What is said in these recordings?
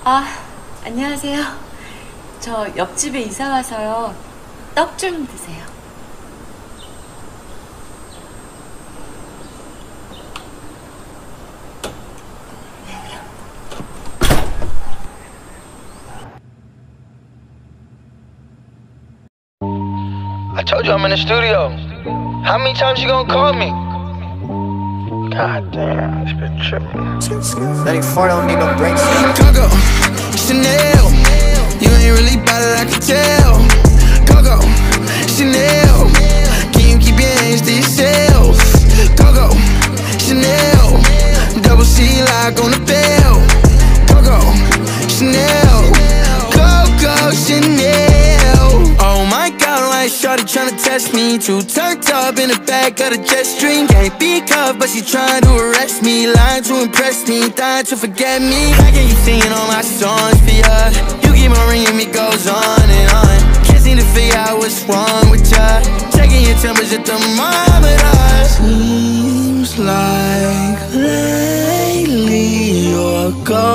아, 안녕하세요. 저 옆집에 이사 와서요. 떡 좀 드세요. I told you I'm in the studio. How many times you gonna call me? God damn, it's been tripping. 94 don't need no brakes. Coco, Chanel, you ain't really bout it, I can tell. Coco, Chanel, can you keep your hands to yourself? Coco, Chanel, double C lock on the bell. Coco, Chanel, Coco, Chanel. Oh my God, like shorty tryna test me. Too turned up in the back of the jet stream. Can't be cuffed, but she trying to arrest me. Lying to impress me, dying to forget me. How can you singing all my songs for ya? You keep on ringing me, goes on and on. Can't seem to figure out what's wrong with ya. Checking your temperature thermometer. Seems like lately you're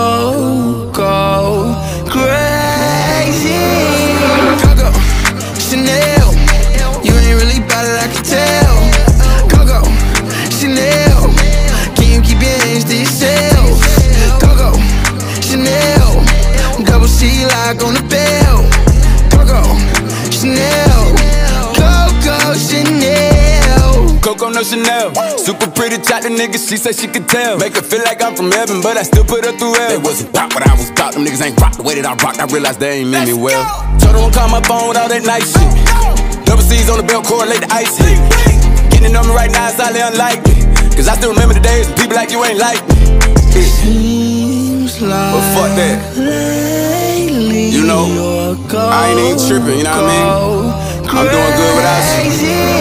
go crazy. Coco, Chanel, you ain't really bout it, I can tell. Coco, Chanel, can you keep your hands to yourself? Coco, Chanel, double C lock on the bell. Coco, Chanel, Coco, Chanel. Coco no Chanel, super pretty chocolate nigga, she said she could tell. Make her feel like I'm from heaven, but I still put her through hell. They wasn't pop, but I was pop, them niggas ain't rock the way that I rocked. I realized they ain't mean me well. Told her don't call my phone with all that nice shit. Double C's on the belt, correlate the ice hit. Getting on me right now is highly unlikely, cause I still remember the days when people like you ain't like me. Seems like but fuck that. lately you know, I ain't even tripping, you know what I mean? I'm doing good without you.